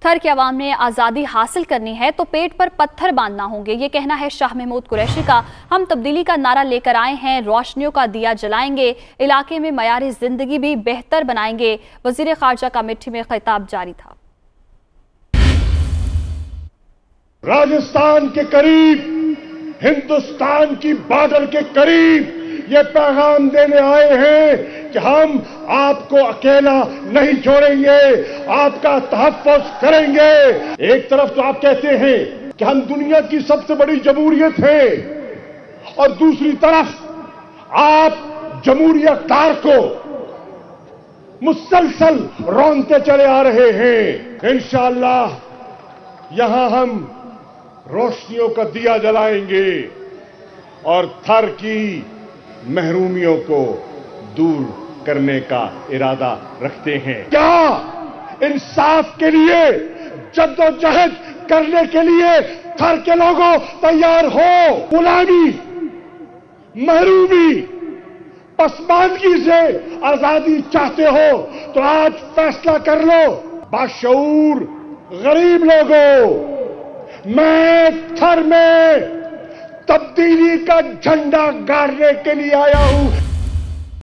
تھر کے عوام نے آزادی حاصل کرنی ہے تو پیٹ پر پتھر باندھنا ہوں گے، یہ کہنا ہے شاہ محمود قریشی کا۔ ہم تبدیلی کا نعرہ لے کر آئے ہیں، روشنیوں کا دیا جلائیں گے، علاقے میں معیار زندگی بھی بہتر بنائیں گے۔ وزیر خارجہ کا مٹھی میں خطاب جاری تھا۔ راجستھان کے قریب، ہندوستان کی بارڈر کے قریب یہ پیغام دینے آئے ہیں کہ ہم آپ کو اکیلا نہیں چھوڑیں گے، آپ کا تحفظ کریں گے۔ ایک طرف تو آپ کہتے ہیں کہ ہم دنیا کی سب سے بڑی جمہوریت ہیں، اور دوسری طرف آپ جمہوریت دار کو مسلسل رونتے چلے آ رہے ہیں۔ انشاءاللہ یہاں ہم روشنیوں کا دیا جلائیں گے اور تھر کی محرومیوں کو دور کرنے کا ارادہ رکھتے ہیں۔ کیا انصاف کے لیے جدوجہد کرنے کے لیے تھر کے لوگوں تیار ہو؟ غلامی، محرومی، پسماندگی سے آزادی چاہتے ہو تو آج فیصلہ کر لو۔ باشعور غریب لوگوں، میں تھر میں تبدیلی کا جھنڈا گاڑنے کے لیے آیا ہوں۔